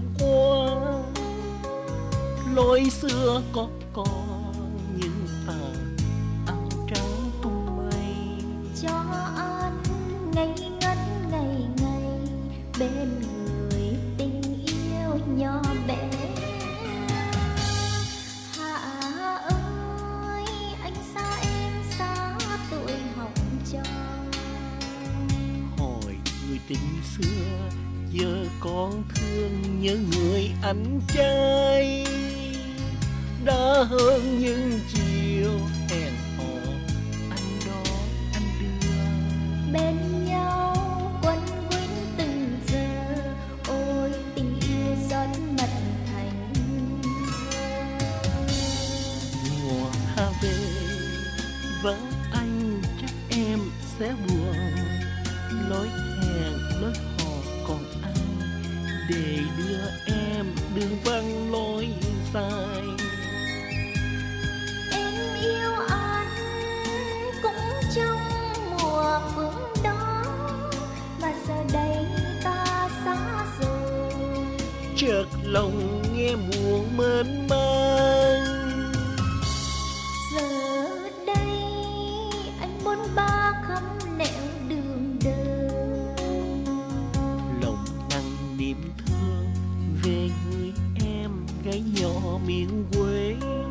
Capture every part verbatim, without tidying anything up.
qua. Lối xưa có còn những tà áo trắng tung mây, cho anh ngây ngất ngày ngày bên người tình yêu nhỏ bé. Hạ ơi anh xa em xa tuổi học trò, hỏi người tình xưa giờ con thương nhớ người anh trai. Đã hơn những chiều hẹn hò anh đó anh đưa, bên nhau quấn quýt từng giờ. Ôi tình yêu rót mật thành mùa hạ về vắng anh chắc em sẽ buồn. Lối hẹn lối hò còn ai để đưa em đường vắng lối dài. em yêu anh cũng trong mùa phương đó, mà giờ đây ta xa rồi. Chợt lòng nghe buồn mơn man. Giờ đây anh bôn ba khắp nẻo đường đời, Lòng nặng niềm thương về người em gái nhỏ miền quê.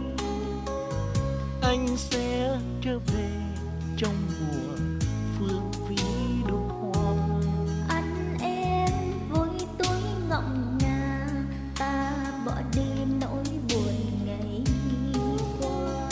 Anh sẽ trở về trong mùa phương vĩ đô hoa. anh em với tôi ngọng ngà, ta bỏ đi nỗi buồn ngày qua.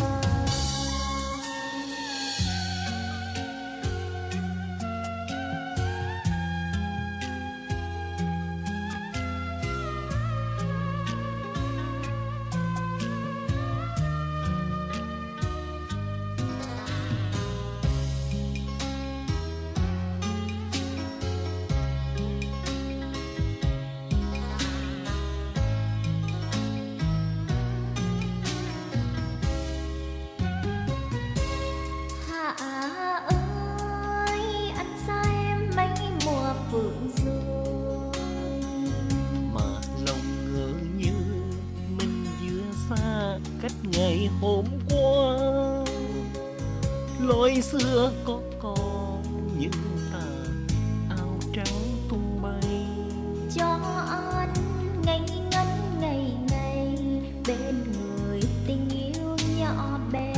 Hạ ơi anh xa em mấy mùa phượng rồi, Mà lòng ngỡ như mình vừa xa cách ngày hôm qua. Lối xưa có còn những tà áo trắng tung bay, cho anh ngây ngất ngày ngày bên người tình yêu nhỏ bé.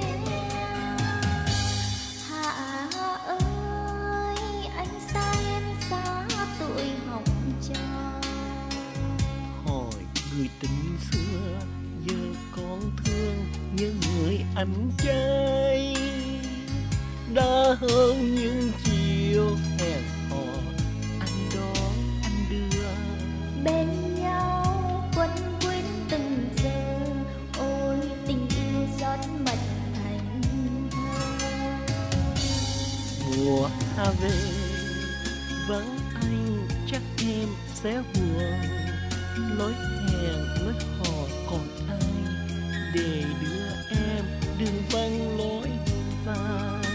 Hạ ơi anh xa em xa tuổi học trò, hỏi người tình xưa giờ con thương nhớ người anh trai. Đã hơn những chiều hẹn hò anh đó anh đưa, bên nhau quấn quýt từng giờ. Ôi tình yêu rót mật thành thơ. mùa hạ về vắng anh chắc em sẽ buồn. Lối hẹn lối hò còn ai để đưa em đường vắng lối dài.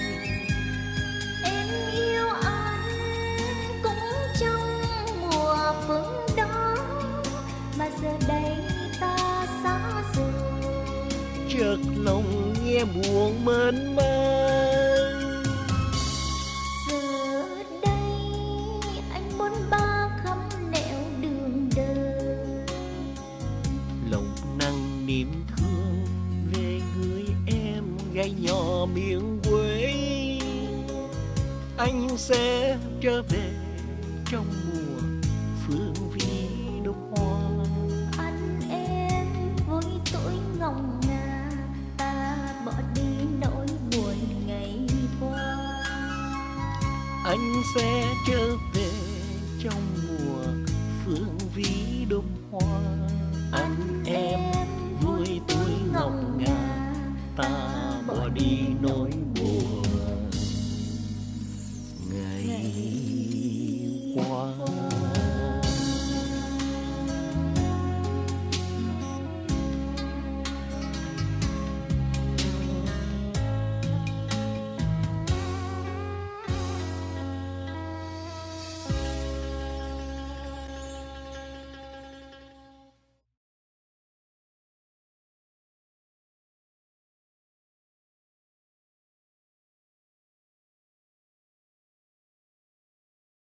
Em yêu anh cũng trong mùa phương đó, mà giờ đây ta xa rồi. Chợt lòng nghe buồn mơn man. Giờ đây anh bôn ba khắp nẻo đường đời, Lòng nặng niềm thương về người em gái nhỏ miền quê. Anh sẽ trở về trong mùa phương vĩ đô hoa. anh em với tuổi ngọng ngà, ta bỏ đi nỗi buồn ngày qua. Anh sẽ trở